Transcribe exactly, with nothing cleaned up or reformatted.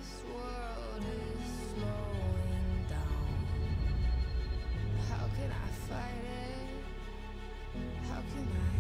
this world is slowing down. How can I fight it? How can I